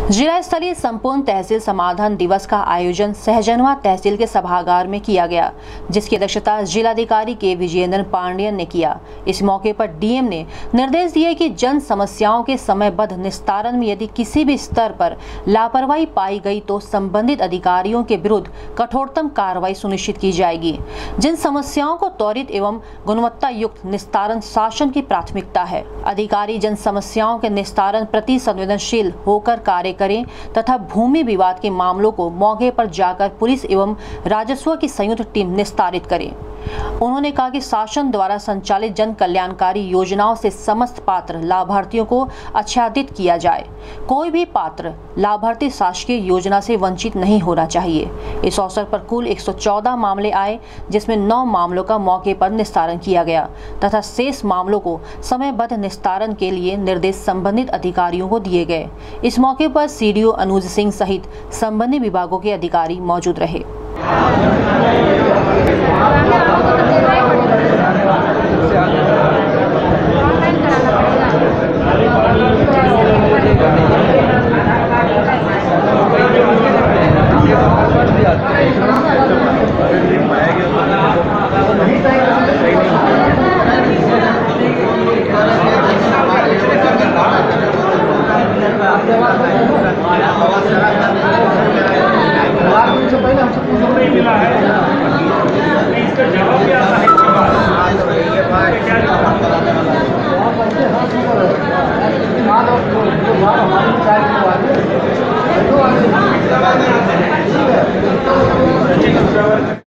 जिला स्तरीय संपूर्ण तहसील समाधान दिवस का आयोजन सहजनवा तहसील के सभागार में किया गया, जिसकी अध्यक्षता जिलाधिकारी के विजयेंद्र पांडेयन ने किया। इस मौके पर डीएम ने निर्देश दिए कि जन समस्याओं के समयबद्ध निस्तारण में यदि किसी भी स्तर पर लापरवाही पाई गई तो संबंधित अधिकारियों के विरुद्ध कठोरतम कार्रवाई सुनिश्चित की जाएगी। जिन समस्याओं को त्वरित एवं गुणवत्ता युक्त निस्तारण शासन की प्राथमिकता है। अधिकारी जन समस्याओं के निस्तारण प्रति संवेदनशील होकर कार्य करें तथा भूमि विवाद के मामलों को मौके पर जाकर पुलिस एवं राजस्व की संयुक्त टीम निस्तारित करे। उन्होंने कहा कि शासन द्वारा संचालित जन कल्याणकारी योजनाओं से समस्त पात्र लाभार्थियों को आच्छादित किया जाए। कोई भी पात्र लाभार्थी शासकीय योजना से वंचित नहीं होना चाहिए। इस अवसर पर कुल 114 मामले आए, जिसमें 9 मामलों का मौके पर निस्तारण किया गया तथा शेष मामलों को समयबद्ध निस्तारण के लिए निर्देश संबंधित अधिकारियों को दिए गए। इस मौके पर सीडीओ अनुज सिंह सहित संबंधित विभागों के अधिकारी मौजूद रहे। पहले हमसे पूछो नहीं मिला है, इसका जवाब भी आता है। क्या